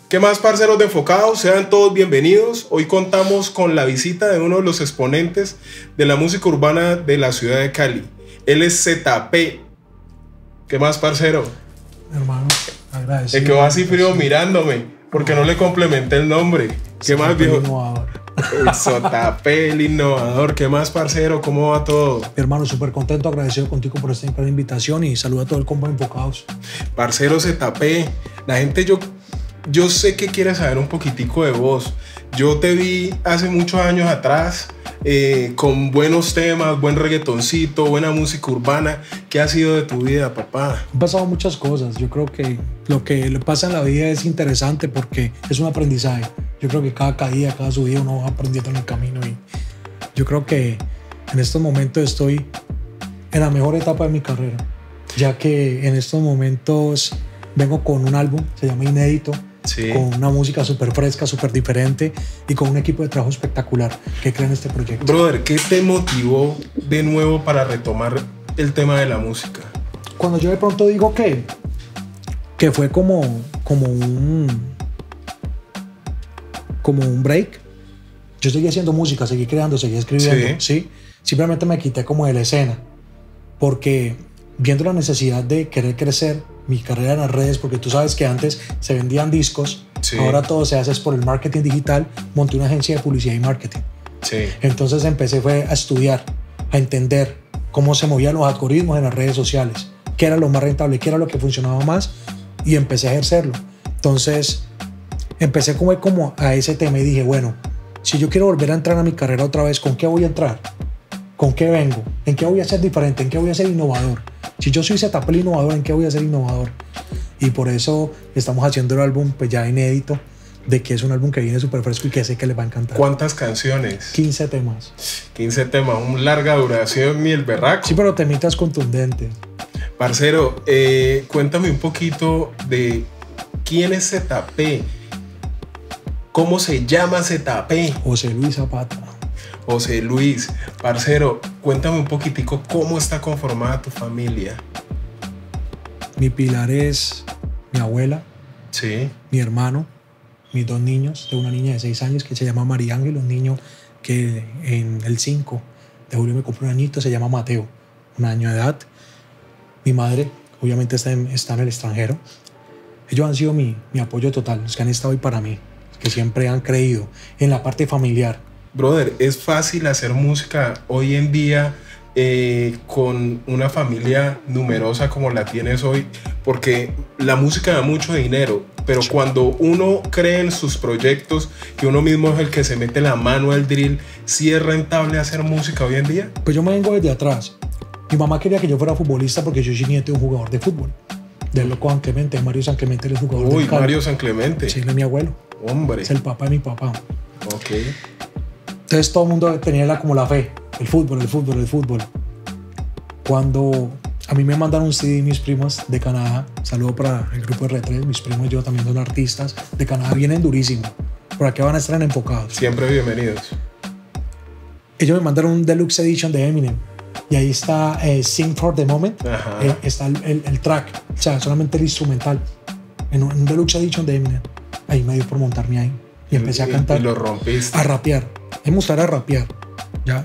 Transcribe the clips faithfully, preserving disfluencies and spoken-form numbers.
¿Qué más, parceros de Enfocados? Sean todos bienvenidos. Hoy contamos con la visita de uno de los exponentes de la música urbana de la ciudad de Cali. Él es Z P. ¿Qué más, parcero? Hermano, agradecido. El que va así frío mirándome, porque no le complementé el nombre. ¿Qué más, viejo? Innovador. El Z P, el innovador. ¿Qué más, parcero? ¿Cómo va todo? Hermano, súper contento, agradecido contigo por esta gran invitación y saludo a todo el combo de Enfocados. Parcero Z P, la gente yo... Yo sé que quieres saber un poquitico de vos. Yo te vi hace muchos años atrás eh, con buenos temas, buen reggaetoncito, buena música urbana. ¿Qué ha sido de tu vida, papá? Han pasado muchas cosas. Yo creo que lo que le pasa en la vida es interesante porque es un aprendizaje. Yo creo que cada caída, cada subida uno va aprendiendo en el camino. Y yo creo que en estos momentos estoy en la mejor etapa de mi carrera, ya que en estos momentos vengo con un álbum, se llama Inédito. Sí. Con una música súper fresca, súper diferente y con un equipo de trabajo espectacular que crea en este proyecto. Brother, ¿qué te motivó de nuevo para retomar el tema de la música? Cuando yo de pronto digo que, que fue como, como, un, como un break, yo seguí haciendo música, seguí creando, seguí escribiendo, ¿sí? ¿sí? Simplemente me quité como de la escena porque viendo la necesidad de querer crecer mi carrera en las redes, porque tú sabes que antes se vendían discos, sí. Ahora todo se hace por el marketing digital, monté una agencia de publicidad y marketing. Sí. Entonces empecé fue a estudiar, a entender cómo se movían los algoritmos en las redes sociales, qué era lo más rentable, qué era lo que funcionaba más, y empecé a ejercerlo. Entonces empecé como, como a ese tema y dije, bueno, si yo quiero volver a entrar a mi carrera otra vez, ¿con qué voy a entrar? ¿Con qué vengo? ¿En qué voy a ser diferente? ¿En qué voy a ser innovador? Si yo soy Z P el innovador, ¿en qué voy a ser innovador? Y por eso estamos haciendo el álbum pues ya inédito, de que es un álbum que viene súper fresco y que sé que les va a encantar. ¿Cuántas canciones? quince temas. quince temas, un larga duración, mi el berraco. Sí, pero temitas contundentes. Parcero, eh, cuéntame un poquito de quién es Z P. ¿Cómo se llama Z P? José Luis Zapata. José Luis, parcero, cuéntame un poquitico cómo está conformada tu familia. Mi pilar es mi abuela, sí. Mi hermano, mis dos niños, de una niña de seis años que se llama María Ángel, un niño que en el cinco de julio me cumple un añito, se llama Mateo, un año de edad. Mi madre, obviamente, está en, está en el extranjero. Ellos han sido mi, mi apoyo total, los que han estado ahí para mí, los que siempre han creído en la parte familiar. Brother, ¿es fácil hacer música hoy en día eh, con una familia numerosa como la tienes hoy? Porque la música da mucho dinero, pero cuando uno cree en sus proyectos, que uno mismo es el que se mete la mano al drill, ¿sí es rentable hacer música hoy en día? Pues yo me vengo desde atrás. Mi mamá quería que yo fuera futbolista porque yo soy nieto de un jugador de fútbol. Del loco San Clemente, Mario San Clemente, el jugador Uy, del Cali. Mario San Clemente. Sí, él es mi abuelo. Hombre. Es el papá de mi papá. Ok. Entonces todo el mundo tenía la, como la fe, el fútbol, el fútbol, el fútbol. Cuando a mí me mandaron un C D mis primos de Canadá, saludo para el grupo R tres, mis primos y yo también son artistas de Canadá, vienen durísimo. Por aquí van a estar en Enfocados. Siempre bienvenidos. Ellos me mandaron un Deluxe Edition de Eminem y ahí está eh, Sing for the Moment, eh, está el, el, el track, o sea, solamente el instrumental, en un, en un Deluxe Edition de Eminem. Ahí me dio por montarme ahí y empecé a cantar. Y lo rompiste. A rapear. Es mostrar a rapear, ¿ya?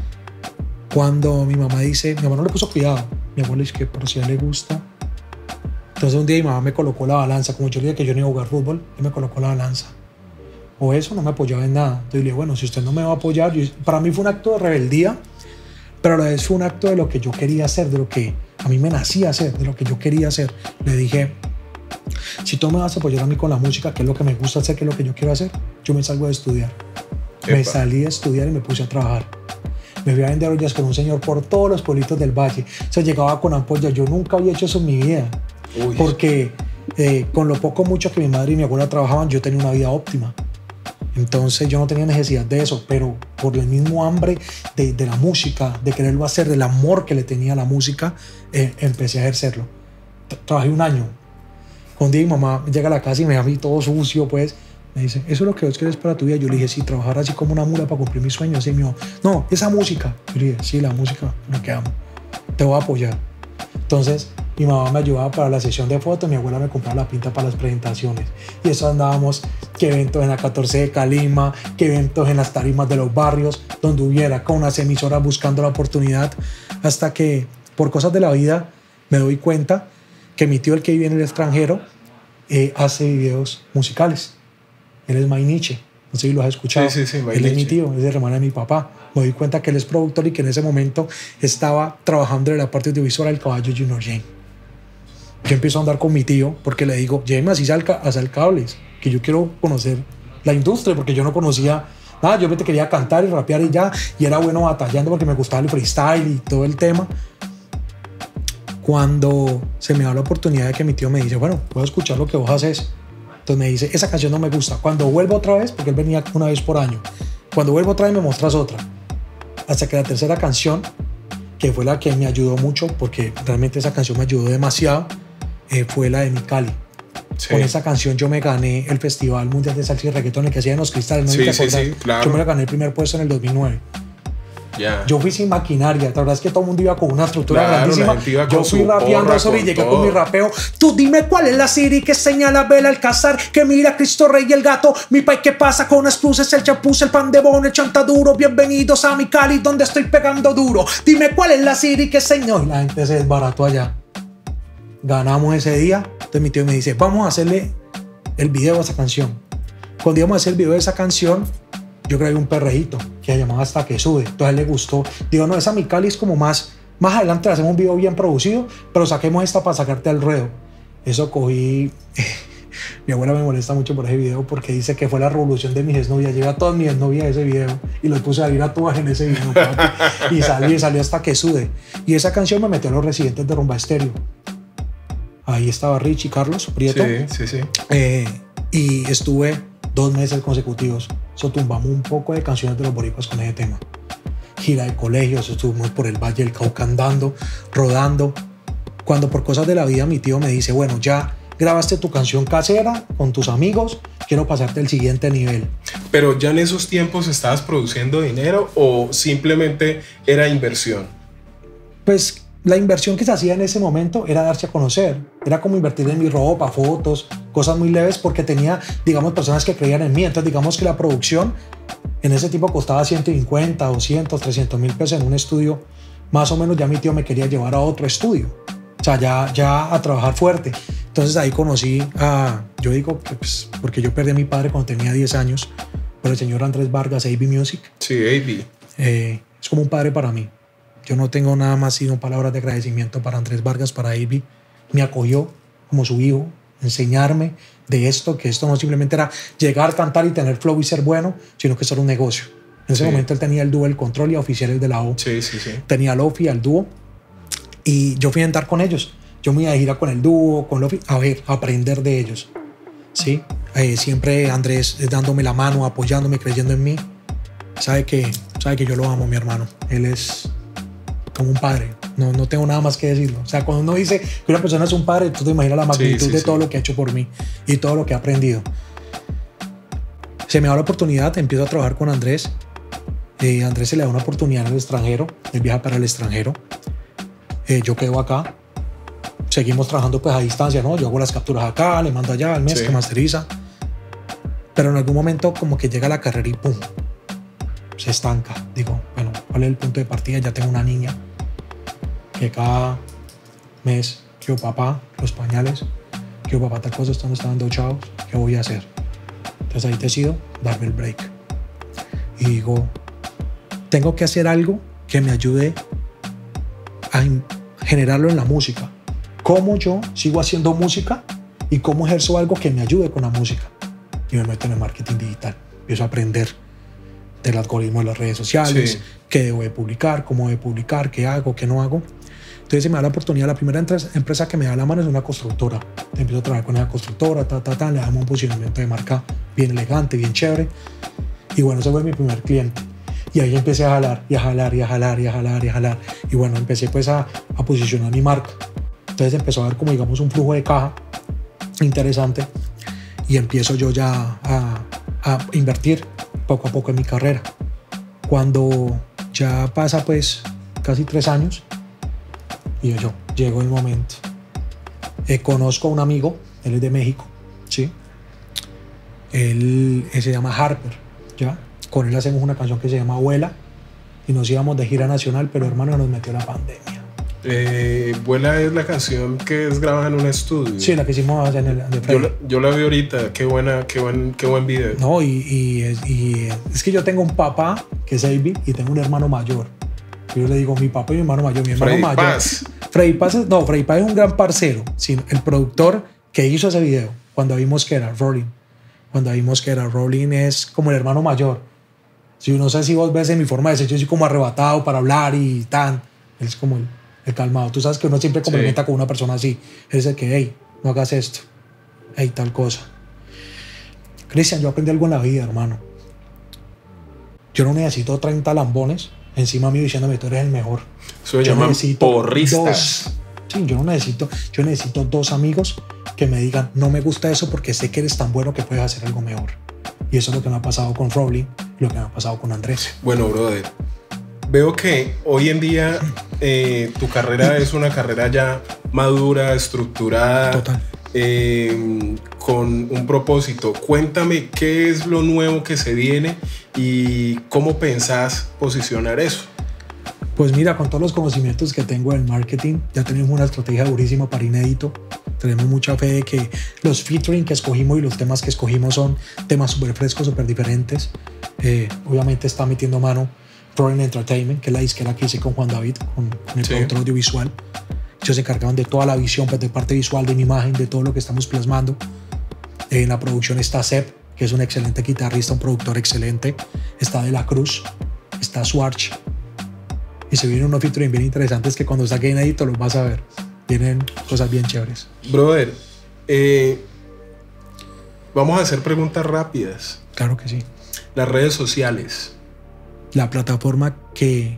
Cuando mi mamá dice, mi mamá no le puso cuidado, mi abuela dice que por si a él le gusta. Entonces un día mi mamá me colocó la balanza, como yo le dije que yo no iba a jugar fútbol, y me colocó la balanza. O eso, no me apoyaba en nada. Entonces le dije, bueno, si usted no me va a apoyar, yo, para mí fue un acto de rebeldía, pero a la vez fue un acto de lo que yo quería hacer, de lo que a mí me nacía hacer, de lo que yo quería hacer. Le dije, si tú me vas a apoyar a mí con la música, que es lo que me gusta hacer, que es lo que yo quiero hacer, yo me salgo de estudiar. Me Epa. salí a estudiar y me puse a trabajar. Me fui a vender ollas con un señor por todos los pueblitos del valle. O sea, llegaba con ampollas. Yo nunca había hecho eso en mi vida. Uy. Porque eh, con lo poco mucho que mi madre y mi abuela trabajaban, yo tenía una vida óptima. Entonces yo no tenía necesidad de eso, pero por el mismo hambre de, de la música, de quererlo hacer, del amor que le tenía a la música, eh, empecé a ejercerlo. Trabajé un año. Un día mi mamá llega a la casa y me ve a mí todo sucio, pues. Me dice, ¿eso es lo que vos querés para tu vida? Yo le dije, sí, trabajar así como una mula para cumplir mis sueños. Y me dijo, no, esa música. Yo le dije, sí, la música, lo que amo. Te voy a apoyar. Entonces, Mi mamá me ayudaba para la sesión de fotos, mi abuela me compraba la pinta para las presentaciones. Y eso andábamos, que eventos en la catorce de Calima, que eventos en las tarimas de los barrios, donde hubiera con unas emisoras buscando la oportunidad, hasta que por cosas de la vida me doy cuenta que mi tío, el que vive en el extranjero, eh, hace videos musicales. Él es Mainiche, no sé si lo has escuchado. Sí, sí, sí, él es mi tío, es el hermano de mi papá. Me doy cuenta que él es productor y que en ese momento estaba trabajando en la parte audiovisual del caballo Junior Jane. Yo empiezo a andar con mi tío porque le digo, Jane, así salca, hacer cables, que yo quiero conocer la industria, porque yo no conocía nada, yo me quería cantar y rapear y ya, y era bueno batallando porque me gustaba el freestyle y todo el tema. Cuando se me da la oportunidad de que mi tío me dice, bueno, puedo escuchar lo que vos haces. Entonces me dice, esa canción no me gusta. Cuando vuelvo otra vez, porque él venía una vez por año, cuando vuelvo otra vez me muestras otra. Hasta que la tercera canción, que fue la que me ayudó mucho, porque realmente esa canción me ayudó demasiado, eh, fue la de Mi Cali. Sí. Con esa canción yo me gané el Festival Mundial de Salsa y Reggaetón, el que hacía en Los Cristales. ¿No? Sí, sí, sí, claro. Yo me la gané el primer puesto en el dos mil nueve. Yeah. Yo fui sin maquinaria, la verdad es que todo el mundo iba con una estructura claro, grandísima. Yo fui rapeando eso y llegué todo. Con mi rapeo. Tú dime cuál es la Siri que señala Bel Alcázar, que mira Cristo Rey y el gato. Mi pai, ¿qué pasa con las cruces? El chapuz, el pan de bono, el chantaduro. Bienvenidos a mi Cali, donde estoy pegando duro. Dime cuál es la Siri que señala. Y la gente se desbarató allá. Ganamos ese día. Entonces mi tío me dice, vamos a hacerle el video a esa canción. Cuando íbamos a hacer el video de esa canción, yo grabé un perrejito que se llamaba Hasta que Sube. Entonces a él le gustó. Digo, no, esa Mi Cali es como más, más adelante hacemos un video bien producido, pero saquemos esta para sacarte al ruedo. Eso cogí. Mi abuela me molesta mucho por ese video porque dice que fue la revolución de mis exnovias. Llevé a todas mis exnovias a ese video y los puse a ir a todas en ese video. Y salí, salí Hasta que Sube. Y esa canción me metió a los residentes de Rumba Estéreo. Ahí estaba Richie, Carlos Prieto. Sí, sí, sí. Eh, y estuve dos meses consecutivos. So, tumbamos un poco de canciones de los boricuas con ese tema. Gira de colegios, estuvimos por el Valle del Cauca andando, rodando. Cuando por cosas de la vida mi tío me dice, bueno, ya grabaste tu canción casera con tus amigos, quiero pasarte al siguiente nivel. Pero ya en esos tiempos estabas produciendo dinero o simplemente era inversión? Pues la inversión que se hacía en ese momento era darse a conocer. Era como invertir en mi ropa, fotos, cosas muy leves, porque tenía, digamos, personas que creían en mí. Entonces, digamos que la producción en ese tiempo costaba ciento cincuenta, doscientos, trescientos mil pesos en un estudio. Más o menos ya mi tío me quería llevar a otro estudio. O sea, ya, ya a trabajar fuerte. Entonces ahí conocí a, yo digo, pues, porque yo perdí a mi padre cuando tenía diez años, por el señor Andrés Vargas, A B Music. Sí, A B. Eh, es como un padre para mí. Yo no tengo nada más sino palabras de agradecimiento para Andrés Vargas, para A B. Me acogió como su hijo, enseñarme de esto, que esto no simplemente era llegar, cantar y tener flow y ser bueno, sino que eso era un negocio. En ese sí. momento él tenía el dúo El Control y a Oficiales de la O. Sí, sí, sí. Tenía al Ofi, al dúo, y yo fui a andar con ellos. Yo me iba de gira con el dúo, con Lofi, a ver, a aprender de ellos. ¿Sí? Eh, siempre Andrés dándome la mano, apoyándome, creyendo en mí. Sabe que, sabe que yo lo amo, mi hermano. Él es como un padre. No, no tengo nada más que decirlo. O sea, cuando uno dice que una persona es un padre, tú te imaginas la magnitud sí, sí, de sí. todo lo que ha hecho por mí y todo lo que ha aprendido. Se me da la oportunidad, empiezo a trabajar con Andrés. Eh, Andrés se le da una oportunidad en el extranjero. Él viaja para el extranjero. Eh, yo quedo acá. Seguimos trabajando pues a distancia, ¿no? Yo hago las capturas acá, le mando allá al mes, sí. que masteriza. Pero en algún momento como que llega la carrera y pum, se estanca. Digo, bueno, ¿cuál es el punto de partida? Ya tengo una niña que cada mes quiero papá, los pañales, quiero papá tal cosa, están dando chavos, ¿qué voy a hacer? Entonces ahí decido darme el break. Y digo, tengo que hacer algo que me ayude a generarlo en la música. ¿Cómo yo sigo haciendo música y cómo ejerzo algo que me ayude con la música? Y me meto en el marketing digital. Empiezo a aprender del algoritmo de las redes sociales, sí. qué debo de publicar, cómo debo publicar, qué hago, qué no hago. Entonces se me da la oportunidad. La primera empresa que me da la mano es una constructora. Empiezo a trabajar con esa constructora, ta, ta, ta, le damos un posicionamiento de marca bien elegante, bien chévere. Y bueno, ese fue mi primer cliente. Y ahí empecé a jalar, y a jalar, y a jalar, y a jalar, y a jalar. Y bueno, empecé pues a, a posicionar mi marca. Entonces empezó a haber como digamos un flujo de caja interesante y empiezo yo ya a, a invertir poco a poco en mi carrera. Cuando ya pasa pues casi tres años y yo, yo llegó el momento, Eh, conozco a un amigo, él es de México, ¿sí? Él, él se llama Harper, ¿ya? Con él hacemos una canción que se llama Abuela y nos íbamos de gira nacional, pero hermano, nos metió la pandemia. Eh, Vuela es la canción que es grabada en un estudio. Sí, la que hicimos en el de yo, la, yo la vi ahorita, qué buena, qué buen, qué buen video. No, y, y, es, y es que yo tengo un papá que es Avi y tengo un hermano mayor. Yo le digo mi papá y mi hermano mayor. Mi hermano Freddy mayor. Paz. Freddy Paz, es, no, Freddy Paz es un gran parcero. Sí, el productor que hizo ese video, cuando vimos que era Rolling, cuando vimos que era Rolling es como el hermano mayor. Si no sé si vos ves en mi forma de ser, yo soy como arrebatado para hablar y tan. Él es como el el calmado. Tú sabes que uno siempre complementa sí. con una persona así. Él es el que, hey, no hagas esto. Hey, tal cosa. Cristian, yo aprendí algo en la vida, hermano. Yo no necesito treinta lambones encima mío diciéndome tú eres el mejor. Eso se llaman porristas. Dos, sí, yo no necesito, yo necesito dos amigos que me digan, no me gusta eso porque sé que eres tan bueno que puedes hacer algo mejor. Y eso es lo que me ha pasado con Rolling, lo que me ha pasado con Andrés. Bueno, brother, veo que hoy en día eh, tu carrera es una carrera ya madura, estructurada, Total. Eh, con un propósito. Cuéntame qué es lo nuevo que se viene y cómo pensás posicionar eso. Pues mira, con todos los conocimientos que tengo en marketing, ya tenemos una estrategia durísima para Inédito. Tenemos mucha fe de que los featuring que escogimos y los temas que escogimos son temas súper frescos, súper diferentes. Eh, obviamente está metiendo mano Rolling Entertainment, que es la disquera que hice con Juan David, con, con el sí. productor audiovisual. Ellos se encargaron de toda la visión, pues, de parte visual, de mi imagen, de todo lo que estamos plasmando. Eh, en la producción está Seb, que es un excelente guitarrista, un productor excelente. Está De La Cruz, está Swarch. Y se vienen unos featuring bien interesantes que cuando saque Inédito los vas a ver. Vienen cosas bien chéveres. Brother, eh, vamos a hacer preguntas rápidas. Claro que sí. Las redes sociales. La plataforma que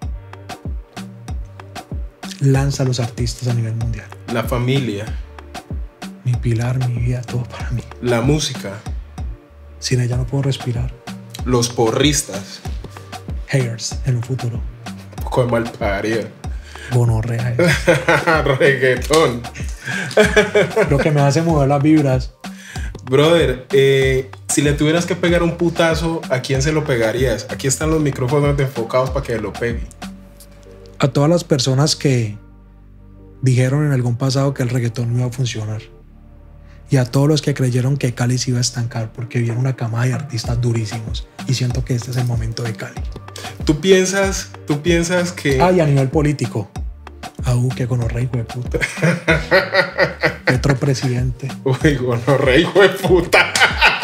lanza a los artistas a nivel mundial. La familia. Mi pilar, mi vida, todo para mí. La música. Sin ella no puedo respirar. Los porristas. Haters en un futuro. Un poco de mal parido. Gonorrea. Reggaetón. Lo que me hace mover las vibras. Brother, eh, si le tuvieras que pegar un putazo, ¿a quién se lo pegarías? Aquí están los micrófonos enfocados para que lo pegue. A todas las personas que dijeron en algún pasado que el reggaetón no iba a funcionar. Y a todos los que creyeron que Cali se iba a estancar porque viene una camada de artistas durísimos. Y siento que este es el momento de Cali. ¿Tú piensas, tú piensas que...? Ah, y a nivel político. Aú, que gonorrea, hijo de puta. Petro presidente. Uy, gonorrea, hijo de puta.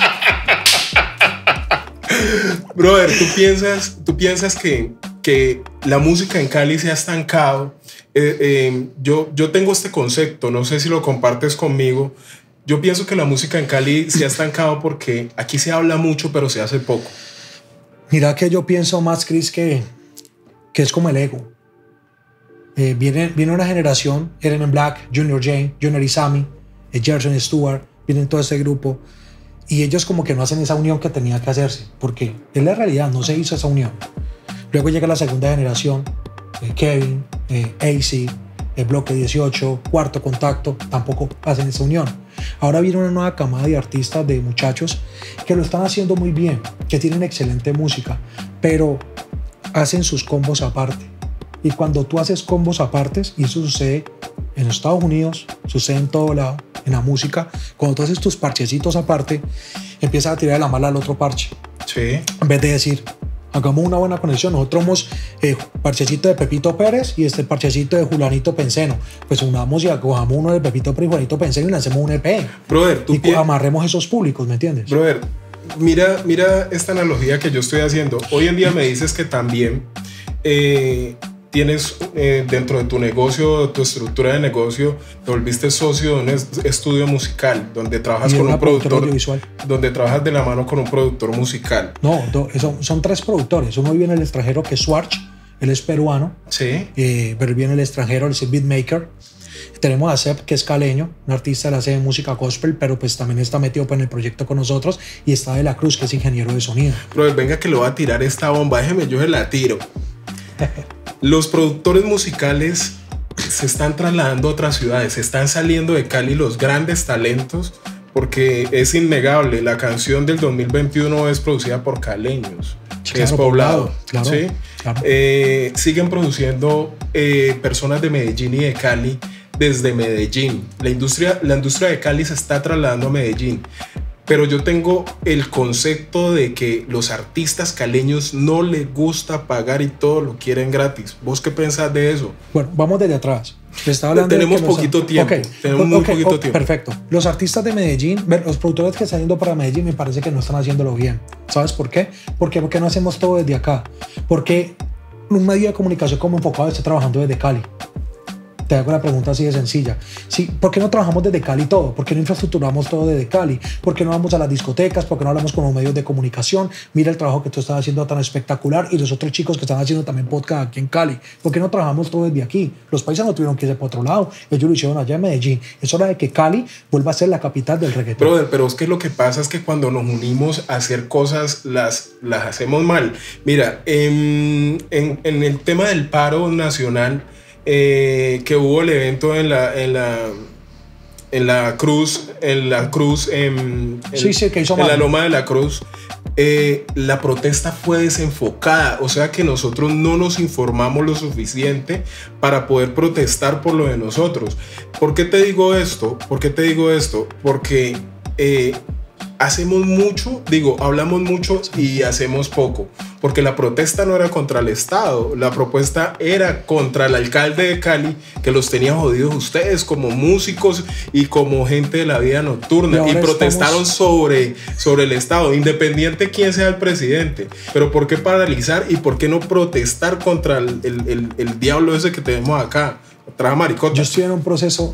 Brother, ¿tú piensas, tú piensas que, que la música en Cali se ha estancado? Eh, eh, yo, yo tengo este concepto, no sé si lo compartes conmigo. Yo pienso que la música en Cali se ha estancado porque aquí se habla mucho, pero se hace poco. Mira que yo pienso más, Chris, que, que es como el ego. Eh, viene, viene una generación, Eren en Black, Junior Jane, Junior Isami, eh, Gerson Stewart, vienen todo este grupo y ellos como que no hacen esa unión que tenía que hacerse, porque en la realidad no se hizo esa unión. Luego llega la segunda generación, eh, Kevin, eh, A C, el Bloque dieciocho, Cuarto Contacto, tampoco hacen esa unión. Ahora viene una nueva camada de artistas, de muchachos que lo están haciendo muy bien, que tienen excelente música, pero hacen sus combos aparte. Y cuando tú haces combos apartes, y eso sucede en Estados Unidos, sucede en todo lado, en la música, cuando tú haces tus parchecitos aparte, empiezas a tirar de la mala al otro parche. Sí. En vez de decir, hagamos una buena conexión, nosotros somos eh, parchecito de Pepito Pérez y este parchecito de Julanito Penceno. Pues unamos y cojamos uno de Pepito Pérez y Julanito Penceno y lancemos un E P. Brother, tú y pi- amarremos esos públicos, ¿me entiendes? Brother, mira, mira esta analogía que yo estoy haciendo. Hoy en día me dices que también eh, tienes eh, dentro de tu negocio, tu estructura de negocio, te volviste socio de un est- estudio musical donde trabajas con un productor, donde trabajas de la mano con un productor musical. No, do, son, son tres productores. Uno vive en el extranjero, que es Swarch, él es peruano, sí, eh, pero viene en el extranjero, él es el beatmaker. Tenemos a Seb, que es caleño, un artista de hace música gospel, pero pues también está metido en el proyecto con nosotros. Y está De La Cruz, que es ingeniero de sonido. Pero venga que lo va a tirar esta bomba, déjeme, yo se la tiro. Los productores musicales se están trasladando a otras ciudades, se están saliendo de Cali los grandes talentos, porque es innegable, la canción del dos mil veintiuno es producida por caleños, Sí, que es claro, poblado, claro, ¿sí? claro. Eh, siguen produciendo eh, personas de Medellín y de Cali desde Medellín. La industria, la industria de Cali se está trasladando a Medellín. Pero yo tengo el concepto de que los artistas caleños no les gusta pagar y todo lo quieren gratis. ¿Vos qué pensás de eso? Bueno, vamos desde atrás. Te estaba hablando de tenemos que los- poquito tiempo. Ok, Tenemos ok, muy ok, poquito ok, tiempo. Perfecto. Los artistas de Medellín, ver, los productores que están yendo para Medellín, me parece que no están haciéndolo bien. ¿Sabes por qué? Porque, porque no hacemos todo desde acá. Porque un medio de comunicación como Enfocado está trabajando desde Cali. Te hago la pregunta así de sencilla. Sí, ¿por qué no trabajamos desde Cali todo? ¿Por qué no infraestructuramos todo desde Cali? ¿Por qué no vamos a las discotecas? ¿Por qué no hablamos con los medios de comunicación? Mira el trabajo que tú estás haciendo tan espectacular y los otros chicos que están haciendo también podcast aquí en Cali. ¿Por qué no trabajamos todo desde aquí? Los países no tuvieron que irse para otro lado. Ellos lo hicieron allá en Medellín. Es hora de que Cali vuelva a ser la capital del reggaetón. Brother, pero es que lo que pasa es que cuando nos unimos a hacer cosas, las, las hacemos mal. Mira, en, en, en el tema del paro nacional, eh, que hubo el evento en la, en la, en la Cruz, en la Cruz, en, en, Sí, sí, que hizo en mal. la Loma de la Cruz, eh, la protesta fue desenfocada. O sea que nosotros no nos informamos lo suficiente para poder protestar por lo de nosotros. ¿Por qué te digo esto? ¿Por qué te digo esto? Porque eh, hacemos mucho, digo, hablamos mucho y hacemos poco. Porque la protesta no era contra el Estado, la propuesta era contra el alcalde de Cali, que los tenía jodidos ustedes como músicos y como gente de la vida nocturna. Y Y, ahora protestaron estamos- sobre, sobre el Estado, independiente quién sea el presidente. Pero ¿por qué paralizar y por qué no protestar contra el, el, el, el diablo ese que tenemos acá? Traja maricota. Yo estoy en un proceso,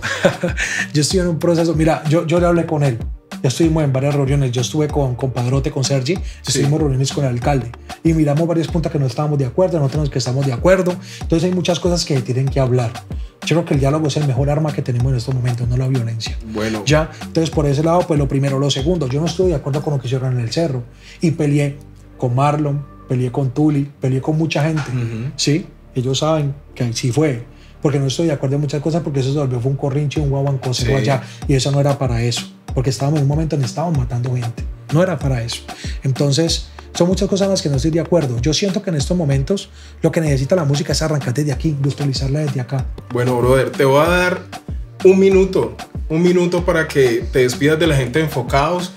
yo estoy en un proceso, mira, yo, yo le hablé con él, ya estuvimos en varias reuniones, yo estuve con, con Padrote, con Sergi, estuvimos en reuniones con el alcalde y miramos varios puntos que no estábamos de acuerdo, nosotros que estamos de acuerdo, entonces hay muchas cosas que tienen que hablar. Yo creo que el diálogo es el mejor arma que tenemos en estos momentos, no la violencia. Bueno, Ya, entonces por ese lado, pues lo primero. Lo segundo, yo no estoy de acuerdo con lo que hicieron en el cerro y peleé con Marlon, peleé con Tuli, peleé con mucha gente, Ujú. ¿sí? Ellos saben que sí fue, porque no estoy de acuerdo en muchas cosas, porque eso se volvió fue un corrinche, un guaguancó Sí. allá, y eso no era para eso, porque estábamos en un momento en que estábamos matando gente, no era para eso. Entonces, son muchas cosas en las que no estoy de acuerdo. Yo siento que en estos momentos lo que necesita la música es arrancar desde aquí, industrializarla desde acá. bueno, brother, te voy a dar un minuto, un minuto para que te despidas de la gente de Enfocados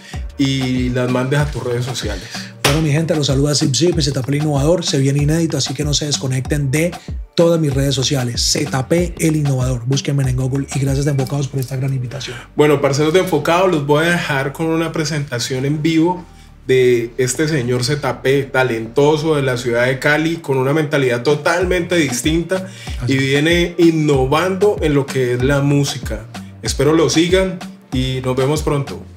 y las mandes a tus redes sociales. Bueno, mi gente, los saluda Zip Zip, Z P el Innovador, se viene inédito, así que no se desconecten de todas mis redes sociales, Z P el Innovador, búsquenme en Google y gracias de Enfocados por esta gran invitación. Bueno, parceros de Enfocados, los voy a dejar con una presentación en vivo de este señor Z P, talentoso de la ciudad de Cali, con una mentalidad totalmente distinta y viene innovando en lo que es la música. Espero lo sigan y nos vemos pronto.